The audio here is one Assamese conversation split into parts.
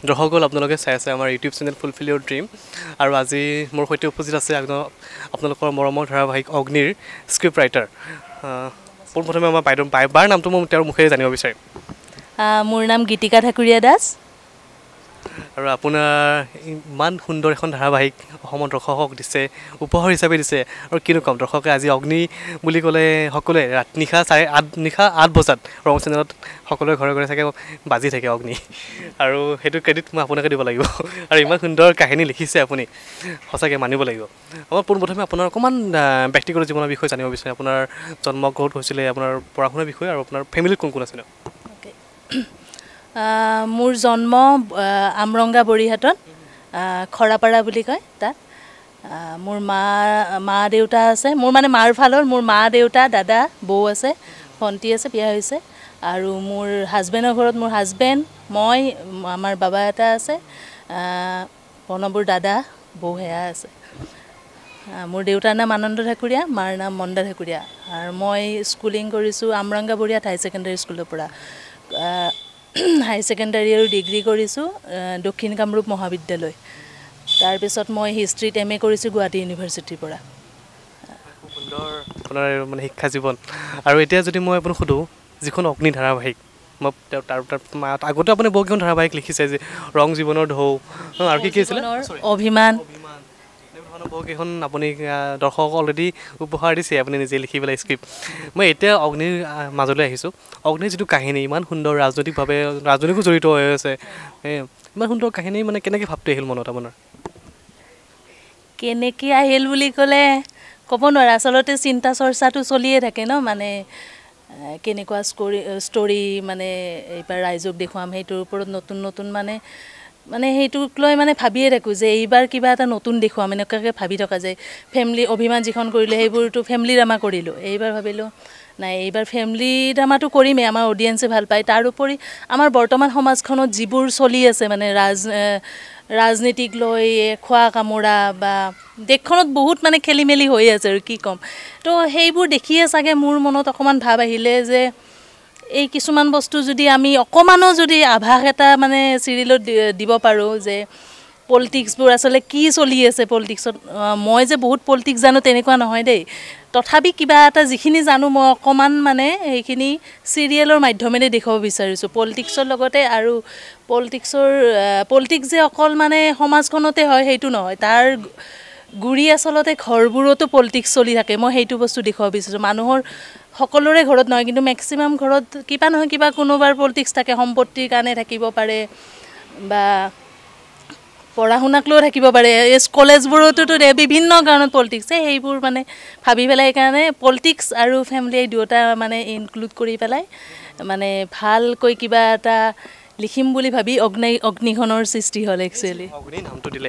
দৰ্শকসকল আপোনালোকে চাই আছে আমাৰ YouTube channel fulfil your dream আৰু আজি মোৰ সৈতে উপস্থিত আছে আপোনালোকৰ মৰমৰ ধাৰাবাহিক অগ্নিৰ স্ক্ৰিপ্ট ৰাইটাৰ পোনপ্ৰথমে আমাৰ বাৰ নামটো মই তেওঁৰ মুখেৰে জানিব বিচাৰিম। মোৰ নাম গীতিকা ঠাকুৰীয়া দাস। আৰু আপোনাৰ ইমান সুন্দৰ এখন ধাৰাবাহিক অসমৰ দৰ্শকক দিছে, উপহাৰ হিচাপে দিছে আৰু কিনো ক'ম, দৰ্শকে আজি অগ্নি বুলি ক'লে সকলোৱে নিশা 8 বজাত ৰং চেনেলত সকলোৱে ঘৰে ঘৰে চাগে বাজি থাকে অগ্নি, আৰু সেইটো ক্ৰেডিট মই আপোনাকে দিব লাগিব। আৰু ইমান সুন্দৰ কাহিনী লিখিছে আপুনি, সঁচাকৈ মানিব লাগিব। মই পোনপ্ৰথমে আপোনাৰ অকণমান ব্যক্তিগত জীৱনৰ বিষয়ে জানিব বিচাৰোঁ। আপোনাৰ জন্ম ক'ত হৈছিলে, আপোনাৰ পঢ়া শুনাৰ বিষয়ে, আৰু আপোনাৰ ফেমিলিত কোন কোন আছিলে? মোৰ জন্ম আমৰংগা বৰিহাটত, খৰাপাৰা বুলি কয় তাত। মোৰ মা দেউতা আছে, মোৰ মানে মাৰ ফালৰ মোৰ মা দেউতা দাদা বৌ আছে, ভণ্টি আছে, বিয়া হৈছে। আৰু মোৰ হাজবেণ্ডৰ ঘৰত মোৰ হাজবেণ্ড, মই, আমাৰ বাবা এটা আছে, প্ৰণৱৰ দাদা বৌ সেয়া আছে। মোৰ দেউতাৰ নাম আনন্দ ঠাকুৰীয়া, মাৰ নাম মন্দা ঠাকুৰীয়া। আৰু মই স্কুলিং কৰিছোঁ আমৰংগা বৰিহাট হাই ছেকেণ্ডেৰী স্কুলৰ পৰা। হাই ছেকেণ্ডাৰী আৰু ডিগ্ৰী কৰিছোঁ দক্ষিণ কামৰূপ মহাবিদ্যালয়। তাৰপিছত মই হিষ্ট্ৰীত MA কৰিছোঁ গুৱাহাটী ইউনিভাৰ্চিটিৰ পৰা। খুব সুন্দৰ আপোনাৰ মানে শিক্ষা জীৱন। আৰু এতিয়া যদি মই আপোনাক সোধোঁ, যিখন অগ্নি ধাৰাবাহিক, মই তাৰ আগতে আপুনি বহুকেইখন ধাৰাবাহিক লিখিছে, যে ৰং জীৱনৰ ঢৌ আৰু কি আছিলে, অভিমান, বহুকেইখন আপুনি দৰ্শকক অলৰেডি উপহাৰ দিছে, আপুনি নিজে লিখি পেলাই স্ক্ৰিপ্ট। মই এতিয়া অগ্নিৰ মাজলৈ আহিছোঁ। অগ্নিৰ যিটো কাহিনী ইমান সুন্দৰ, ৰাজনৈতিকো জড়িত হৈ আছে, ইমান সুন্দৰ কাহিনী, মানে কেনেকৈ ভাৱটো আহিল মনত আপোনাৰ? কেনেকৈ আহিল বুলি ক'লে ক'ব নোৱাৰে। আচলতে চিন্তা চৰ্চাটো চলিয়ে থাকে ন, মানে কেনেকুৱা ষ্টৰি মানে এইবাৰ ৰাইজক দেখুৱাম, সেইটোৰ ওপৰত নতুন নতুন মানে সেইটোক লৈ মানে ভাবিয়ে থাকোঁ যে এইবাৰ কিবা এটা নতুন দেখুৱাম, এনেকুৱাকৈ ভাবি থকা যায়। ফেমিলি অভিমান যিখন কৰিলোঁ সেইবোৰতো ফেমিলি ড্ৰামা কৰিলোঁ, এইবাৰ ভাবিলোঁ নাই এইবাৰ ফেমিলি ড্ৰামাটো কৰিমেই, আমাৰ অডিয়েঞ্চে ভাল পায়। তাৰোপৰি আমাৰ বৰ্তমান সমাজখনত যিবোৰ চলি আছে, মানে ৰাজনীতিক লৈ খোৱা কামোৰা, বা দেশখনত বহুত মানে খেলি মেলি হৈ আছে আৰু কি ক'ম। তো সেইবোৰ দেখিয়ে চাগে মোৰ মনত অকণমান ভাৱ আহিলে যে এই কিছুমান বস্তু যদি আমি অকণমানো যদি আভাস এটা মানে চিৰিয়েলত দিব পাৰোঁ, যে পলিটিক্সবোৰ আচলতে কি চলি আছে পলিটিক্সত। মই যে বহুত পলিটিক্স জানো তেনেকুৱা নহয় দেই, তথাপি কিবা এটা যিখিনি জানো মই অকণমান মানে সেইখিনি চিৰিয়েলৰ মাধ্যমেৰে দেখুৱাব বিচাৰিছোঁ পলিটিক্সৰ লগতে। আৰু পলিটিক্স যে অকল মানে সমাজখনতে হয় সেইটো নহয়, তাৰ গুৰি আচলতে ঘৰবোৰতো পলিটিক্স চলি থাকে। মই সেইটো বস্তু দেখুৱাব বিচাৰিছোঁ। মানুহৰ সকলোৰে ঘৰত নহয়, কিন্তু মেক্সিমাম ঘৰত কিবা নহয় কিবা কোনোবাৰ পলিটিক্স থাকে, সম্পত্তিৰ কাৰণে থাকিব পাৰে, বা পঢ়া শুনাক লৈও থাকিব পাৰে। কলেজবোৰতো বিভিন্ন কাৰণত পলিটিক্স, সেইবোৰ মানে ভাবি পেলাই সেইকাৰণে পলিটিক্স আৰু ফেমিলি এই দুয়োটা মানে ইনক্লুড কৰি পেলাই মানে ভালকৈ কিবা এটা লিখিম বুলি ভাবি অগ্নিখনৰ সৃষ্টি হ'ল। একচুৱেলি অগ্নি নামটো দিলে,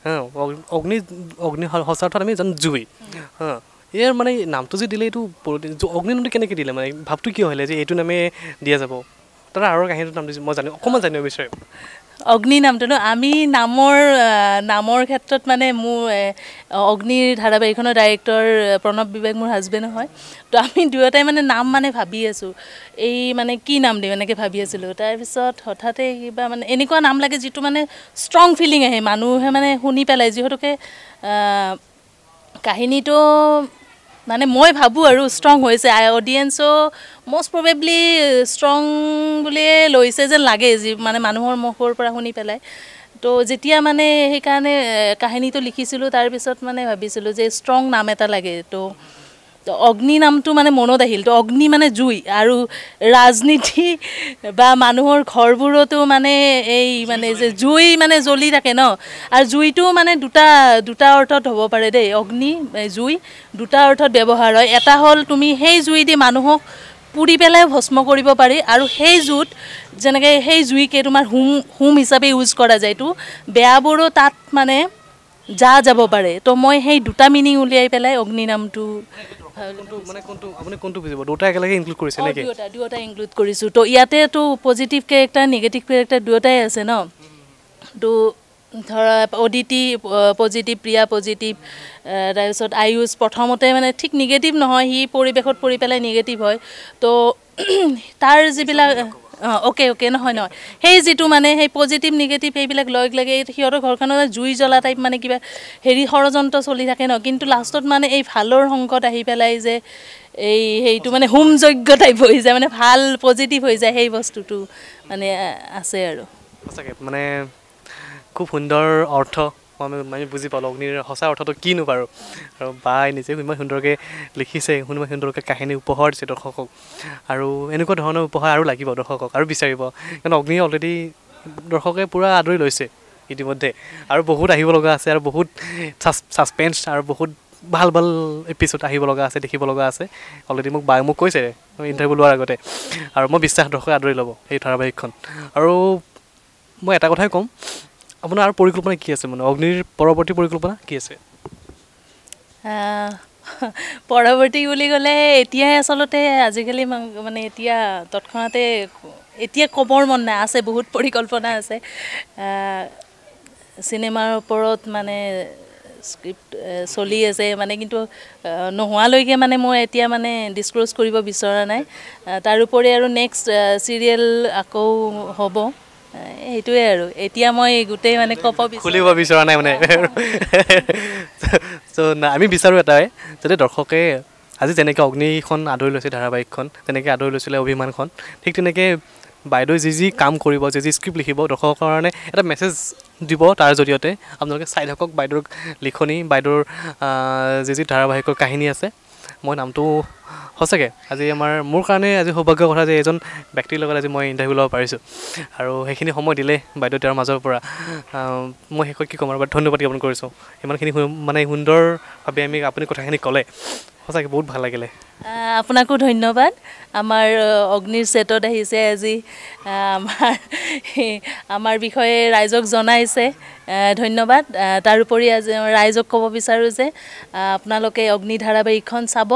অগ্নি সঁচা অৰ্থত আমি জানো জুই। ইয়াৰ মানে নামটো যে দিলে, এইটো অগ্নি নামটো কেনেকৈ দিলে, মানে ভাৱটো কিয় হ'লে যে এইটো নামে দিয়া যাব? তাৰ আৰু কাহিনীটোৰ নাম দিছোঁ, মই অকণমান জানিব বিচাৰিম। অগ্নি নামটো ন, আমি নামৰ ক্ষেত্ৰত মানে মোৰ অগ্নিৰ ধাৰাবাহিকখনৰ ডাইৰেক্টৰ প্ৰণৱ বিবেক মোৰ হাজবেণ্ডো হয়। তো আমি দুয়োটাই মানে নাম মানে ভাবি আছোঁ, এই মানে কি নাম দিম এনেকৈ ভাবি আছিলোঁ। তাৰপিছত হঠাতে কিবা মানে এনেকুৱা নাম লাগে যিটো মানে ষ্ট্ৰং ফিলিং আহে, মানুহে মানে শুনি পেলাই। যিহেতুকে কাহিনীটো মানে মই ভাবোঁ আৰু ষ্ট্ৰং হৈছে, অডিয়েঞ্চো মষ্ট প্ৰবেবলি ষ্ট্ৰং বুলিয়ে লৈছে যেন লাগে, যি মানে মানুহৰ মুখৰ পৰা শুনি পেলাই। তো যেতিয়া মানে সেইকাৰণে কাহিনীটো লিখিছিলোঁ, তাৰপিছত মানে ভাবিছিলোঁ যে ষ্ট্ৰং নাম এটা লাগে। তো অগ্নি নামটো মানে মনত আহিল। তো অগ্নি মানে জুই, আৰু ৰাজনীতি বা মানুহৰ ঘৰবোৰতো মানে এই মানে যে জুই মানে জ্বলি থাকে ন, আৰু জুইটো মানে দুটা অৰ্থত হ'ব পাৰে দেই। অগ্নি জুই দুটা অৰ্থত ব্যৱহাৰ হয়। এটা হ'ল তুমি সেই জুই দি মানুহক পুৰি পেলাই ভস্ম কৰিব পাৰি, আৰু সেই জুইত যেনেকৈ সেই জুইকে তোমাৰ হোম হিচাপে ইউজ কৰা যায়, তো বেয়াবোৰো তাত মানে যাব পাৰে। তো মই সেই দুটা মিনিং উলিয়াই পেলাই অগ্নি নামটো দুটা একেলগে ইনক্লুড কৰিছে নেকি? দুয়োটা ইনক্লুড কৰিছোঁ। তো ইয়াতেতো পজিটিভ কেৰেক্টাৰ নিগেটিভ কেৰেক্টাৰ দুয়োটাই আছে ন। তো ধৰা অদিতি পজিটিভ, প্ৰিয়া পজিটিভ, তাৰপিছত আয়ুষ প্ৰথমতে মানে ঠিক নিগেটিভ নহয়, সি পৰিৱেশত পৰি পেলাই নিগেটিভ হয়। তো তাৰ যিবিলাক অ'কে নহয় সেই যিটো মানে সেই পজিটিভ নিগেটিভ সেইবিলাক লগ লাগে সিহঁতৰ ঘৰখনত জুই জ্বলা টাইপ মানে কিবা হেৰি ষড়যন্ত্ৰ চলি থাকে ন কিন্তু লাষ্টত মানে এই ভালৰ সংকট আহি পেলাই যে এই সেইটো মানে হোম যজ্ঞ টাইপ হৈ যায় মানে ভাল পজিটিভ হৈ যায় সেই বস্তুটো মানে আছে আৰু সঁচাকৈ মানে খুব সুন্দৰ অৰ্থ আমি বুজি পালোঁ অগ্নিৰ সঁচা অৰ্থটো কিনো বাৰু আৰু বাই নিজে ইমান সুন্দৰকৈ লিখিছে ইমান সুন্দৰকৈ কাহিনী উপহাৰ দিছে দৰ্শকক আৰু এনেকুৱা ধৰণৰ উপহাৰ আৰু লাগিব দৰ্শকক আৰু বিচাৰিব কাৰণ অগ্নি অলৰেডি দৰ্শকে পূৰা আদৰি লৈছে ইতিমধ্যে আৰু বহুত আহিব লগা আছে আৰু বহুত ছাছপেন্স আৰু বহুত ভাল ভাল এপিছ'ড আহিব লগা আছে দেখিব লগা আছে অলৰেডি মোক কৈছে ইণ্টাৰভিউ লোৱাৰ আগতে আৰু মই বিশ্বাস দৰ্শকে আদৰি ল'ব এই ধাৰাবাহিকখন আৰু মই এটা কথাই ক'ম আপোনাৰ আৰু পৰিকল্পনা কি আছে মানে অগ্নিৰ পৰৱৰ্তী পৰিকল্পনা কি আছে পৰৱৰ্তী বুলি ক'লে এতিয়াই আচলতে আজিকালি মানে এতিয়া তৎক্ষণাতে এতিয়া ক'বৰ মন নাই আছে বহুত পৰিকল্পনা আছে চিনেমাৰ ওপৰত মানে স্ক্ৰিপ্ট চলি আছে মানে কিন্তু নোহোৱালৈকে মানে মই এতিয়া মানে ডিছক্ল'জ কৰিব বিচৰা নাই তাৰোপৰি আৰু নেক্সট চিৰিয়েল আকৌ হ'ব সেইটোৱে আৰু এতিয়া মই গোটেই মানে খুলিব বিচৰা নাই মানে চ' আমি বিচাৰোঁ এটাই যাতে দৰ্শকে আজি যেনেকৈ অগ্নিখন আদৰি লৈছে ধাৰাবাহিকখন তেনেকৈ আদৰি লৈছিলে অভিমানখন ঠিক তেনেকৈ বাইদেৱে যি কাম কৰিব যি স্ক্ৰিপ্ট লিখিব দৰ্শকৰ কাৰণে এটা মেছেজ দিব তাৰ জৰিয়তে আপোনালোকে চাই থাকক বাইদেউৰ লিখনি বাইদেউৰ যি ধাৰাবাহিকৰ কাহিনী আছে মই নামটো সঁচাকৈ আজি মোৰ কাৰণে আজি সৌভাগ্যৰ কথা যে এজন ব্যক্তিৰ লগত আজি মই ইণ্টাৰভিউ ল'ব পাৰিছোঁ আৰু সেইখিনি সময় দিলে বাইদেউ তেওঁৰ মাজৰ পৰা মই শেষত কি ক'ম আৰু ধন্যবাদ জ্ঞাপন কৰিছোঁ ইমানখিনি মানে সুন্দৰভাৱে আপুনি কথাখিনি ক'লে সঁচাকৈ বহুত ভাল লাগিলে আপোনাকো ধন্যবাদ আমাৰ অগ্নিৰ ছেটত আহিছে আজি আমাৰ বিষয়ে ৰাইজক জনাইছে ধন্যবাদ তাৰোপৰি আজি ৰাইজক ক'ব বিচাৰোঁ যে আপোনালোকে অগ্নি ধাৰাবাহিকখন চাব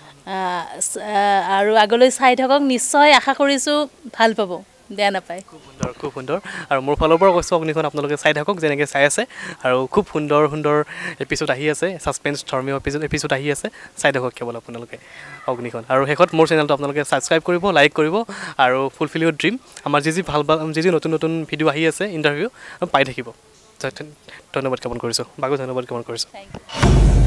আৰু আগলৈ চাই থাকক নিশ্চয় আশা কৰিছোঁ ভাল পাব বেয়া নাপায় খুব সুন্দৰ আৰু মোৰ ফালৰ পৰা কৈছোঁ অগ্নিখন আপোনালোকে চাই থাকক যেনেকৈ চাই আছে আৰু খুব সুন্দৰ এপিছ'ড আহি আছে ছাছপেন্স ধৰ্মীয় এপিছ'ড আহি আছে চাই থাকক কেৱল আপোনালোকে অগ্নিখন আৰু শেষত মোৰ চেনেলটো আপোনালোকে ছাবস্ক্ৰাইব কৰিব লাইক কৰিব আৰু ফুলফিল ইউৰ ড্ৰিম আমাৰ যি নতুন ভিডিঅ' আহি আছে ইণ্টাৰভিউ পাই থাকিব ধন্যবাদ জ্ঞাপন কৰিছোঁ বাকো ধন্যবাদ জ্ঞাপন কৰিছোঁ থেংক ইউ